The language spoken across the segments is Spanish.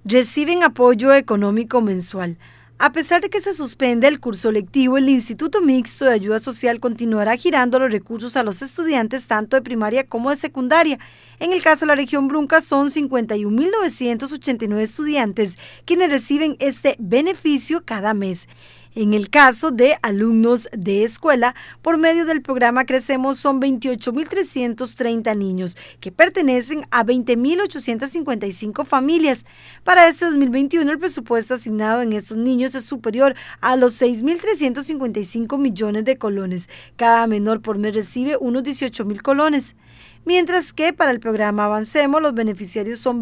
reciben apoyo económico mensual. A pesar de que se suspende el curso lectivo, el Instituto Mixto de Ayuda Social continuará girando los recursos a los estudiantes tanto de primaria como de secundaria. En el caso de la región Brunca son 51.989 estudiantes quienes reciben este beneficio cada mes. En el caso de alumnos de escuela, por medio del programa Crecemos son 28.330 niños que pertenecen a 20.855 familias. Para este 2021 el presupuesto asignado en estos niños es superior a los 6.355 millones de colones. Cada menor por mes recibe unos 18.000 colones. Mientras que para el programa Avancemos, los beneficiarios son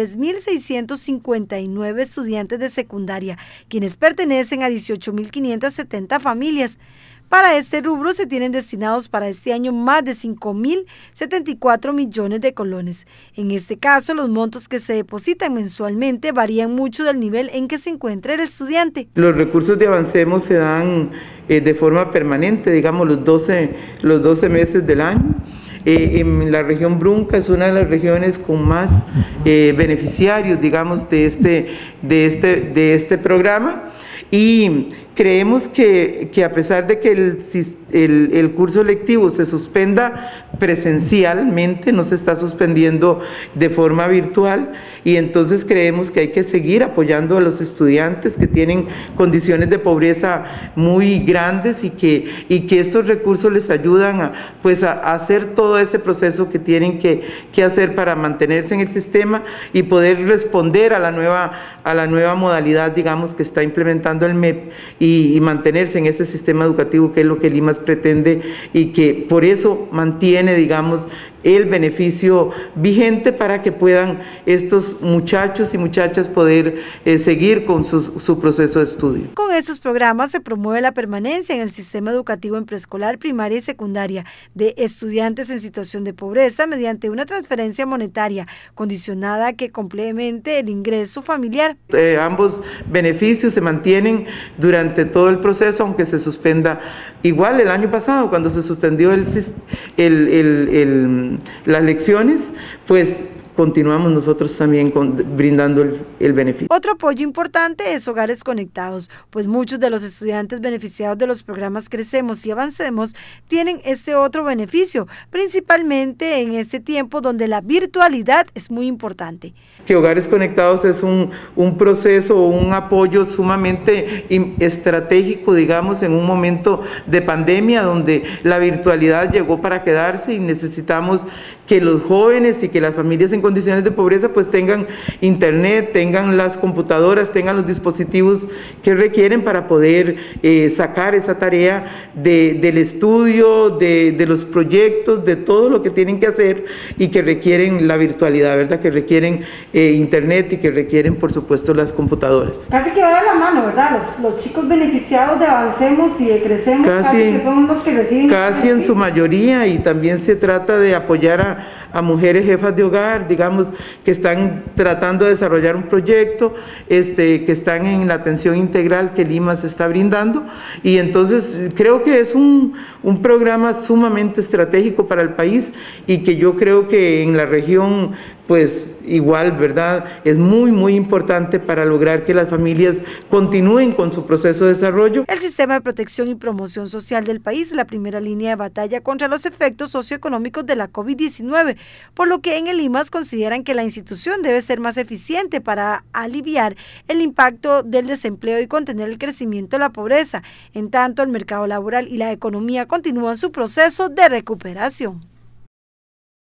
23.659 estudiantes de secundaria, quienes pertenecen a 18.570 familias. Para este rubro se tienen destinados para este año más de 5.074 millones de colones. En este caso, los montos que se depositan mensualmente varían mucho del nivel en que se encuentra el estudiante. Los recursos de Avancemos se dan de forma permanente, digamos los 12 meses del año. En la región Brunca es una de las regiones con más beneficiarios, digamos, de este programa, y creemos que a pesar de que el curso lectivo se suspenda presencialmente, no se está suspendiendo de forma virtual, y entonces creemos que hay que seguir apoyando a los estudiantes que tienen condiciones de pobreza muy grandes y que estos recursos les ayudan a hacer todo ese proceso que tienen que hacer para mantenerse en el sistema y poder responder a la nueva modalidad, digamos, que está implementando el MEP y mantenerse en ese sistema educativo que es lo que Limas pretende y que por eso mantiene, digamos, el beneficio vigente para que puedan estos muchachos y muchachas poder seguir con su proceso de estudio. Con estos programas se promueve la permanencia en el sistema educativo en preescolar, primaria y secundaria de estudiantes en situación de pobreza mediante una transferencia monetaria condicionada a que complemente el ingreso familiar. Ambos beneficios se mantienen durante todo el proceso, aunque se suspenda. Igual el año pasado, cuando se suspendió las lecciones, pues continuamos nosotros también brindando el beneficio. Otro apoyo importante es Hogares Conectados, pues muchos de los estudiantes beneficiados de los programas Crecemos y Avancemos tienen este otro beneficio, principalmente en este tiempo donde la virtualidad es muy importante. Que Hogares Conectados es un proceso, un apoyo sumamente estratégico, digamos, en un momento de pandemia donde la virtualidad llegó para quedarse y necesitamos que los jóvenes y que las familias en condiciones de pobreza pues tengan internet, tengan las computadoras, tengan los dispositivos que requieren para poder sacar esa tarea del estudio, de los proyectos, de todo lo que tienen que hacer y que requieren la virtualidad, ¿verdad? Que requieren internet y que requieren, por supuesto, las computadoras. Casi que va de la mano, ¿verdad? Los chicos beneficiados de Avancemos y de Crecemos casi que son los que reciben. Casi en su mayoría, y también se trata de apoyar a mujeres jefas de hogar, digamos, que están tratando de desarrollar un proyecto, que están en la atención integral que Limas está brindando, y entonces creo que es un programa sumamente estratégico para el país y que yo creo que en la región pues igual, ¿verdad? Es muy importante para lograr que las familias continúen con su proceso de desarrollo. El sistema de protección y promoción social del país es la primera línea de batalla contra los efectos socioeconómicos de la COVID-19, por lo que en el Limas consideran que la institución debe ser más eficiente para aliviar el impacto del desempleo y contener el crecimiento de la pobreza. En tanto, el mercado laboral y la economía continúan su proceso de recuperación.